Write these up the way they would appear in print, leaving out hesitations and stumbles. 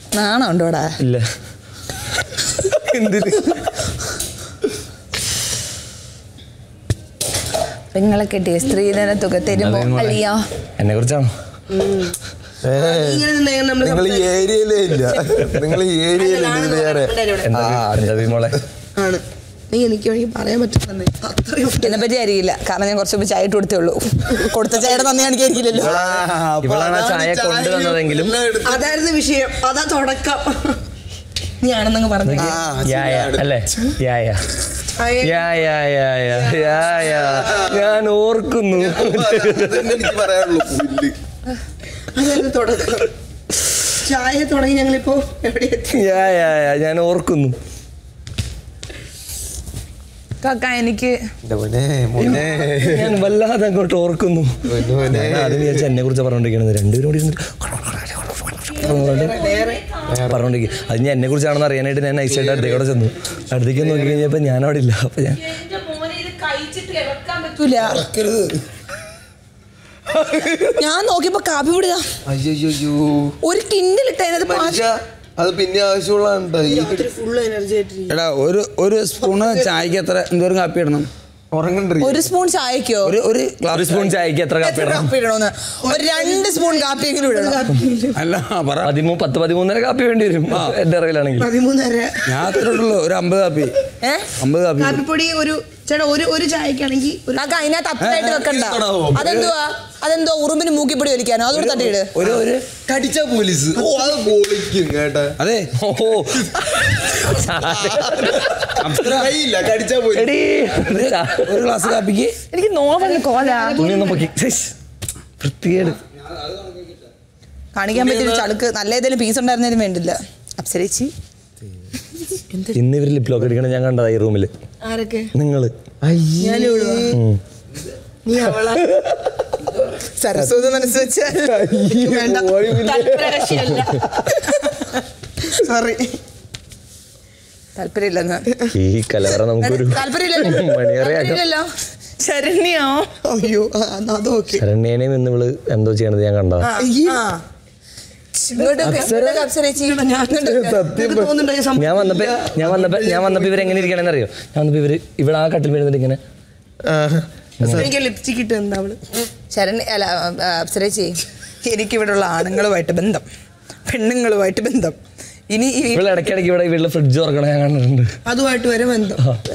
നാണം ഉണ്ടോടാ? ഇല്ല. എന്തിന്? പെങ്ങളെ കെട്ടിയ സ്ത്രീധന തുക തരുമ്പോ അല്ലയോ? എന്നെ കുറിച്ചാണോ? നിങ്ങൾ ഈ ഏരിയയിലേ ഇല്ല. നിങ്ങൾ ഈ ഏരിയയിൽ മോളെ എനിക്ക് വേണമെങ്കിൽ പറയാൻ പറ്റുന്നുണ്ട്. എന്നെ പറ്റി അറിയില്ല, കാരണം ഞാൻ കുറച്ച് ചായ ഇട്ട് കൊടുത്തേ ഉള്ളൂ. കൊടുത്ത ചായയുടെ നന്ദി എനിക്കായിരിക്കില്ലല്ലോ. ഇവളാണ് ചായ കൊണ്ടുവന്നതെങ്കിലും അതായിരുന്നു വിഷയം, അതാ തുടക്കം. നീയാണെന്നങ്ങ് പറഞ്ഞു അല്ലേ? ഞാൻ ഓർക്കുന്നു. എനിക്ക് പറയാനുള്ളൂ. അതായിരുന്നു തുടക്കം. ചായ തുടങ്ങി ഞങ്ങളിപ്പോ എവിടെ എത്തി? ഞാൻ ഓർക്കുന്നു. കാക്ക എനിക്ക് ഞാൻ വല്ലാതെ അങ്ങോട്ട് ഓർക്കുന്നു. അത് വിചാരിച്ച എന്നെ കുറിച്ച് പറഞ്ഞോണ്ടിരിക്കണത്. രണ്ടുപേരും പറഞ്ഞോണ്ടിരിക്കും. അത് ഞാൻ എന്നെ കുറിച്ചാണെന്ന് അറിയാനായിട്ട് ഞാൻ നൈസായിട്ട് അടുത്തേക്കൂടെ ചെന്നു. അടുത്തേക്ക് നോക്കി കഴിഞ്ഞപ്പോ ഞാൻ അവിടെ ഇല്ല. അപ്പൊ ഞാൻ ഞാൻ നോക്കിയപ്പോ കാപ്പി പൊടിയാ ഒരു ടിന്നിലിട്ട് അത് പിന്നെ ആവശ്യമുള്ള എടാ ഒരു സ്പൂണ് ചായക്ക് എന്തോരം കാപ്പി ഇടണം? ഒരു സ്പൂൺ ചായക്കോ? ഒരു സ്പൂൺ ചായക്ക് എത്ര കാപ്പി ഇടണമെന്ന്? ഒരു 2 സ്പൂൺ കാപ്പിയെങ്കിലും ഇടണം. അല്ല 10-13 കാപ്പി വേണ്ടി വരും എന്റെ അറിവിലാണെങ്കിൽ. 13.5 ഞാൻ അത്രേ ഉള്ളൂ. ഒരു 50 കാപ്പി. 50 കാപ്പി കാപ്പിപ്പൊടി ചേട്ടാ ഒരു ചായക്കാണെങ്കിൽ അതിനകത്ത് അത്രയായിട്ട് വെക്കണ്ട. അതെന്തോ ഉറുമ്പിന് മൂക്കിപ്പൊടി വലിക്കാനോ? അതോട് തട്ടിയിട്. ഒരു കടിച്ച പോലീസ് കേട്ടാ. അതെ കടിച്ച പോലീസ്. ഒരു ഗ്ലാസ് കാപ്പിക്ക് എനിക്ക് നോവല് കോല വൃത്തികേട് കാണിക്കാൻ പറ്റിയ ചളുക്ക്. നല്ല ഏതെങ്കിലും പീസ് ഉണ്ടായിരുന്നതിനും വേണ്ടില്ല. അപ്സരേച്ചി ഇന്ന് ഇവര് ലിപ്ലോക്ക് അടിക്കണം ഞാൻ കണ്ടതാ ഈ റൂമില്. ആരൊക്കെ? നിങ്ങള്. സരസ്വതി മനസ്സ് വെച്ച് സോറി താല്പര്യമില്ലെന്ന്. ഈ കലവറ നമുക്കൊരു താല്പര്യമില്ലല്ലോ. ശരണ്യോ? അയ്യോ അതോക്കെ. ശരണ്യനെയും ഇന്ന് ഇവള് എന്തോ ചെയ്യണത് ഞാൻ കണ്ടതാ. ഞാൻ വന്നപ്പോ ഇവരെങ്ങനെ ഇരിക്കണെന്ന് അറിയോ? ഞാൻ വന്നപ്പോ ഇവിടെ ആ കട്ടിൽ വീഴുന്നിട്ട് ഇങ്ങനെ ലിപ്സ്റ്റിക് ഇട്ട് എന്താ അവള്? ശരണ്യ അല്ല അപ്സരേച്ചി, എനിക്കിവിടെയുള്ള ആണുങ്ങളുമായിട്ട് ബന്ധം, പെണ്ണുങ്ങളുമായിട്ട് ബന്ധം. ഇനി ഇവിടെ ഇടയ്ക്കിടയ്ക്ക് ഇവിടെ വീട്ടിലെ ഫ്രിഡ്ജ് തുറക്കണം ഞാൻ കണ്ടിട്ടുണ്ട്. അതുമായിട്ട് വരെ ബന്ധം.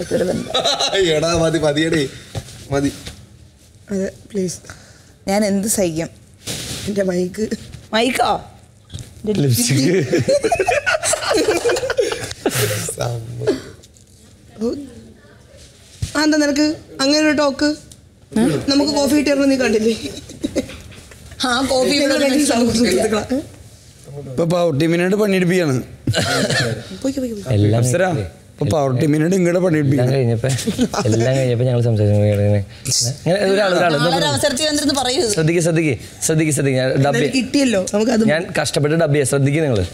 മതി. അതെ പ്ലീസ്. ഞാൻ എന്ത് സഹിക്കും? എന്റെ മൈക്കോ ലിപ്സ്റ്റിക് എന്താ നിനക്ക് അങ്ങനെ ഒരു ടോക്ക്? നമുക്ക് കോഫി ഇട്ടിരുന്നു, നീ കണ്ടില്ലേ? കോഫി ഇപ്പൊ പവർ ടീമിനായിട്ട് പണിയെടുപ്പിക്കാണ്. ഇപ്പൊ പവർ ടീമിനായിട്ട് ഇങ്ങോട്ട് പണിയെടുപ്പിക്കാൻ എല്ലാം കഴിഞ്ഞപ്പോ ഞങ്ങൾ സംസാരിച്ചു. കിട്ടിയല്ലോ നമുക്ക്. ഞാൻ കഷ്ടപ്പെട്ട് ഡബ് ചെയ്യാം. ശ്രദ്ധിക്കുക നിങ്ങള്.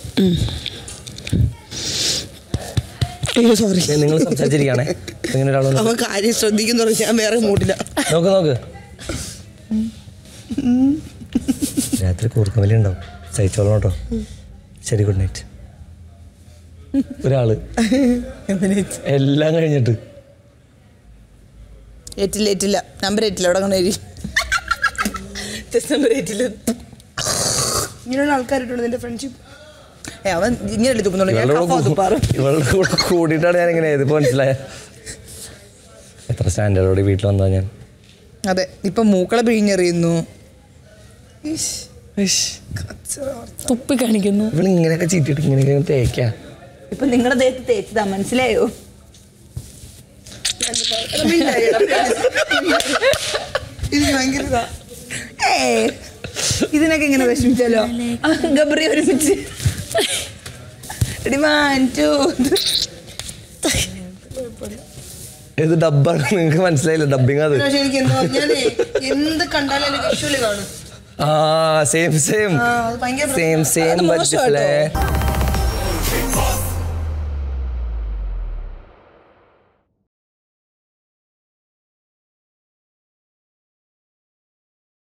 സോറി നിങ്ങൾ സംസാരിച്ചിരിക്കുകയാണേ. ഇങ്ങനെ ഒരാൾ കാര്യം ശ്രദ്ധിക്കുന്ന ഞാൻ വേറെ മൂടില്ല. നോക്ക് രാത്രി കൂർക്കമലി ഉണ്ടാവും. സഹിച്ചോളാം കേട്ടോ. ശരി, ഗുഡ് നൈറ്റ്. ഒരാള് എല്ലാം കഴിഞ്ഞിട്ട് ഏറ്റില്ല നമ്പർ ഏറ്റില്ല. അവിടെ കൊണ്ട് നമ്പർ ഏറ്റില്ല. ഇങ്ങനെയുള്ള ആൾക്കാരുണ്ട് നിന്റെ ഫ്രണ്ട്ഷിപ്പ്. അവൻ ഇങ്ങനെ തുപ്പുന്നുള്ളൂ. ഇവളുടെ കൂടെ കൂടിയിട്ടാണ് ഞാൻ ഇങ്ങനെ ഇതിപ്പോ മനസ്സിലായ. എത്ര സ്റ്റാൻഡേർഡോടെ വീട്ടിൽ വന്നതാ ഞാൻ. അതെ, ഇപ്പൊ മൂക്കളെ പിഴിഞ്ഞെറിയുന്നു, തുപ്പി കാണിക്കുന്നു. ഇവള് ഇങ്ങനെയൊക്കെ ചീറ്റിട്ട് ഇങ്ങനെയൊക്കെ തേക്കാ. ഇപ്പൊ നിങ്ങളുടെ ദേഹത്ത് തേച്ചതാ, മനസ്സിലായോ? ഇതിനൊക്കെ ഇങ്ങനെ വിഷമിച്ചാലോ? ഗബ്രി ഒരുമിച്ച് ഇത് ഡബ്ബാണ്. നിങ്ങക്ക് മനസ്സിലായില്ല ഡബിങ്? അത് എന്ത് കണ്ടാലും കാണും. Same budget.